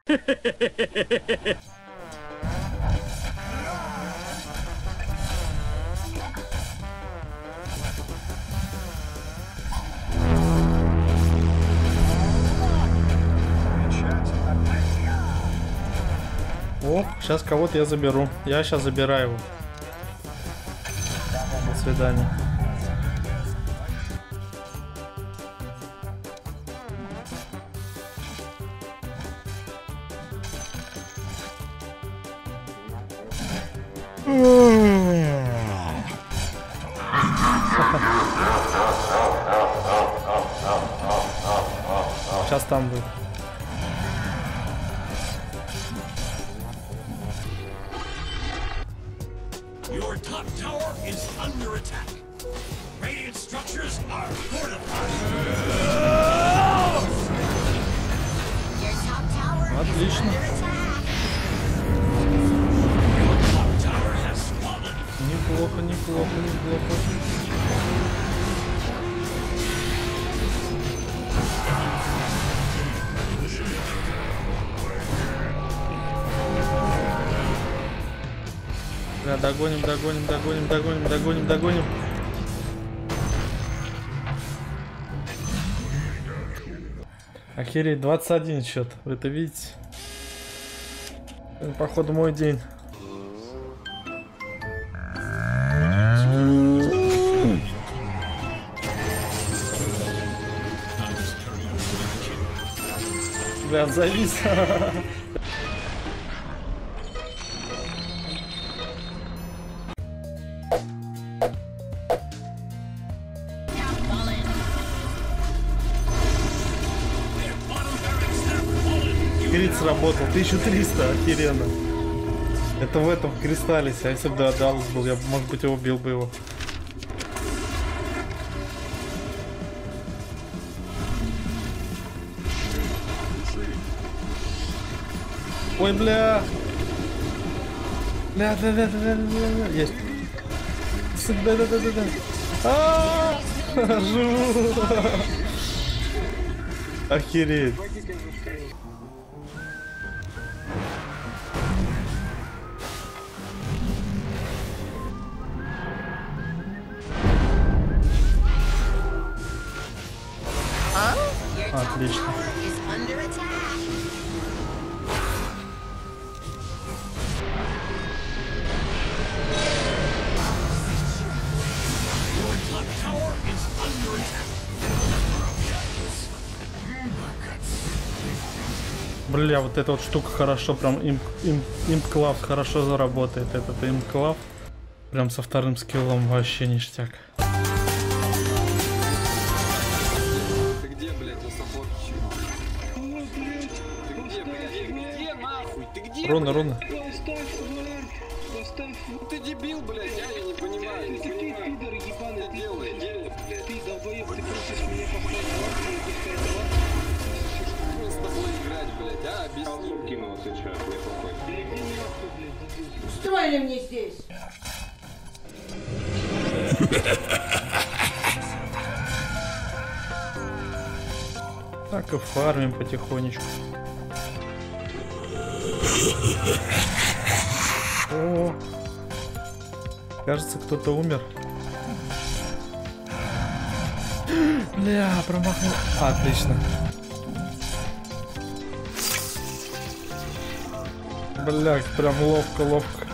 О, сейчас кого-то я заберу. Я сейчас забираю его. До свидания. Сейчас там будет. Your top tower is under attack. Radiant structures are fortified. Your top tower Отлично. Your top tower has fallen. Неплохо, неплохо, неплохо. Да, догоним, догоним, догоним, догоним, догоним, догоним. Охереть, 21 счет. Вы это видите? Это, походу, мой день. Бля, завис. Крит сработал, 1300, охеренно. Это в этом, в Кристаллисе, а если бы Даллас был, я, может быть, его убил бы его. Ой, бля. Бля, да, да, да, да, да, есть. Да, да, да, да, да. Живу. Охереть. Отлично. Бля, вот эта вот штука хорошо, прям имп-клав хорошо заработает. Этот имп-клав прям со вторым скиллом вообще ништяк. Ты где, блядь, лособорчик? Ой, блядь. Ты где, блядь? Где, нахуй? Ты где, Руна, руна. Ты дебил, блядь, я не понимаю. Ты пидор ебаный, Ты делаешь, блядь. ты долбоёб, ты просишь меня послать лапки и пускать лапки. Как с тобой играть, блядь, а? Объясни. Кинул сейчас, мне похуй. Блядь, иди нахуй, блядь, забудь. Устроили мне здесь. Так и фармим потихонечку. О, кажется, кто-то умер. Бля, промахнул. Отлично. Бля, прям ловко, ловко.